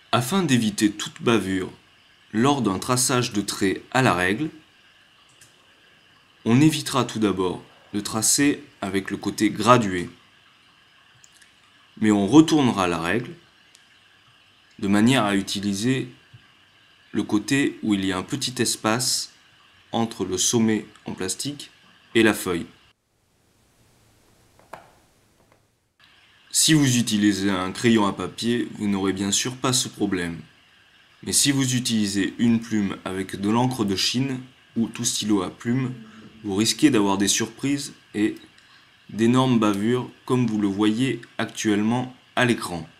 Afin d'éviter toute bavure lors d'un traçage de traits à la règle, on évitera tout d'abord de tracer avec le côté gradué, mais on retournera la règle de manière à utiliser le côté où il y a un petit espace entre le sommet en plastique et la feuille. Si vous utilisez un crayon à papier, vous n'aurez bien sûr pas ce problème. Mais si vous utilisez une plume avec de l'encre de Chine ou tout stylo à plume, vous risquez d'avoir des surprises et d'énormes bavures comme vous le voyez actuellement à l'écran.